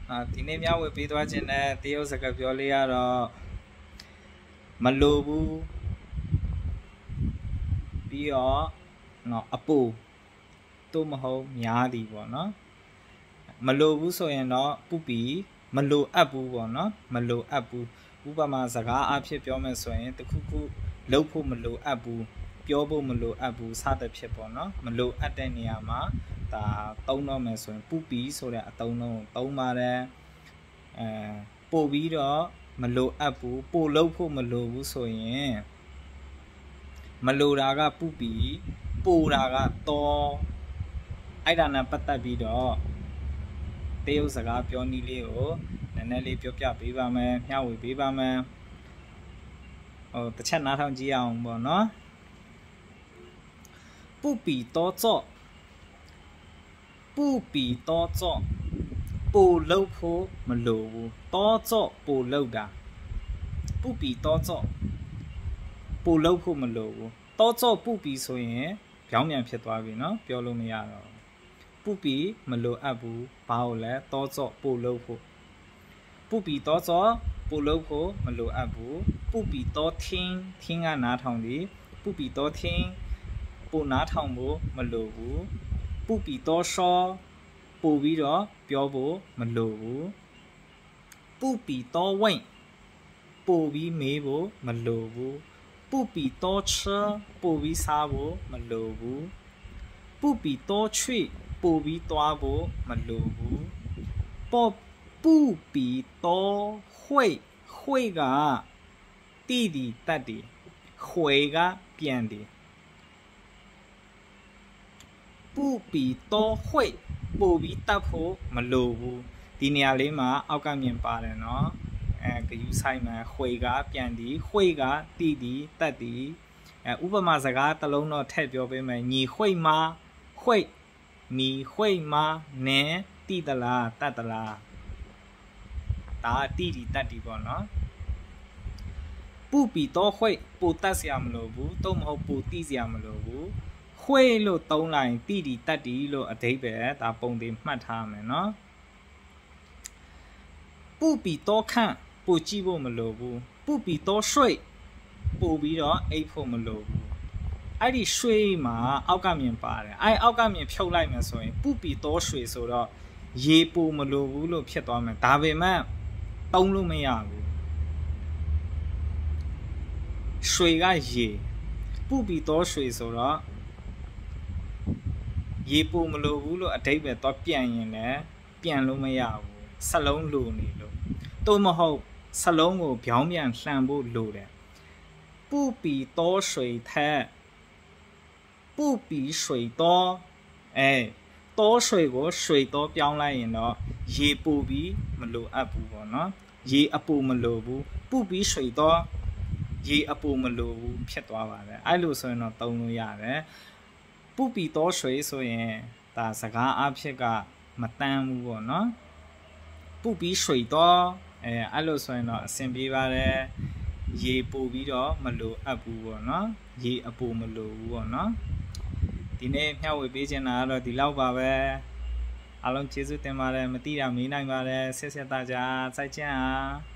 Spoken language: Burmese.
ဒီနေ့မျှဝေပေးသွားခြင်းနဲ့တရုတ်စကားပြောလေးကတော့မလိုဘူးပြီးတော့နော်အပူတို့မဟုတ်များသည်ပေါ့နော်မလိုဘူးဆိုရင်တော့ပူပီမလိုအပ်ဘူးပေါ့နော်မလိုအပ်ဘူးဥပမာစကားအဖြစ်ပြောမယ်ဆိုရင်တခုခုလုပ်ဖို့မလိုအပ်ဘူးပြောဖို့မလိုအပ်ဘူးစသဖြင့်ပေါ့နော်မလိုအပ်တဲ့နေရာမှာဒါသုံးတော့မယ်ဆိုရင်ပူပီဆိုတဲ့အသုံးလုံးသုံးပါတယ်ပို့ပြီးတော့မလိုအပ်ဘူးပို့လုပ်ဖို့မလိုဘူးဆိုရင်မလိုတာကပူပီပို့တာကတော့အဲ့ဒါနဲ့ပတ်သက်ပြီးတော့တရုတ်စကားပြောနည်းလေးကိုနည်းနည်းလေးပြောပြပေးပါမယ်မျှဝေပေးပါမယ်တစ်ချက်နားထောင်ကြည့်အောင်ပေါ့နော်不比多做不比多做ပို့လုပ်ဖို့မလိုဘူး多做ပို့လုပ်တာ不比多做ပို့လုပ်ဖို့မလိုဘူး多做不比ဆိုရင်ပြောင်းပြန်ဖြစ်သွားပြီเนาะပြောလို့မရတော့不比မလိုအပ်ဘူးဘာလို့လဲ多做ပို့လုပ်ဖို့不比多做ပို့လုပ်ဖို့မလိုအပ်ဘူး不比多聽聽ကနားထောင်သည်不比多聽ပို့နားထောင်ဖို့မလိုဘူး不比多說ပို့ပြီးတော့ပြောဖို့မလိုဘူး不比多問ပို့ပြီးမေးဖို့မလိုဘူး不比多吃ပို့ပြီးစားဖို့မလိုဘူး不比多去ပို့ပြီးသွားဖို့မလိုဘူး不比多會ကတိတိတတ်တယ်會ကပြန်တယ်不比多會ပို့ပြီးတတ်ဖို့မလိုဘူးဒီနေရာလေးမှာအောက်ကမြင်ပါတယ်เนาะဂယူဆိုင်မှာ會ကပြန်သည်會ကတိတိတတ်သည်ဥပမာစကားတစ်လုံးတော့ထည့်ပြောပေးမယ်ညီ會嗎會你會嗎နင်တိတလားတတ်တလားဒါတိတိတတ်ဒီပေါ့เนาะ不比多會ပို့တတ်စရာမလိုဘူးတော့မဟုတ်ပို့တိစရာမလိုဘူး會လို့သုံးလိုက်တိတိတတ်ဒီလို့အဓိပ္ပာယ်ဒါပုံသေးမှတ်ထားမယ်เนาะ不比多看ပို့ကြည့်ဖို့မလိုဘူး不比多睡ပို့ပြီးတော့အိပ်ဖို့မလိုဘူးအဲ့ဒီရွှေမှာအောက်ကမြင်ပါတယ်အဲ့အောက်ကမြင်ဖြုတ်လိုက်မယ်ဆိုရင်ပူပီ多ရွှေဆိုတော့ရေပိုမလိုဘူးလို့ဖြစ်သွားမယ်ဒါပေမဲ့သုံးလို့မရဘူးရွှေကရေပူပီ多ရွှေဆိုတော့ရေပိုမလိုဘူးလို့အဓိပ္ပာယ်တော့ပြန်ရင်လည်းပြန်လို့မရဘူးစလုံးလိုနေလို့တော့မဟုတ်စလုံးကိုပြောင်းပြန်လှန်ဖို့လိုတယ်ပူပီ多水ထက်不比水多多水ကို水多ပြောင်းလိုက်ရင်တော့ရေပိုပြီးမလိုအပ်ဘူးပေါ့နော်ရေအပူမလိုဘူး不比水多ရေအပူမလိုဘူးဖြစ်သွားပါတယ်အဲ့လိုဆိုရင်တော့သုံးလို့ရတယ်不比多水ဆိုရင်ဒါစကားအဖြစ်ကမတန်းဘူးပေါ့နော်不比水多အဲ့လိုဆိုရင်တော့အဆင်ပြေပါတယ်ရေပို့ပြီးတော့မလိုအပ်ဘူးပေါ့နော်ရေအပူမလိုဘူးပေါ့နော်ဒီနေ့မျှဝေပေးချင်တာကတော့ဒီလောက်ပါပဲအားလုံးကျေးဇူးတင်ပါတယ်မသိတာမေးနိုင်ပါတယ်ဆက်ဆက်大家再见啊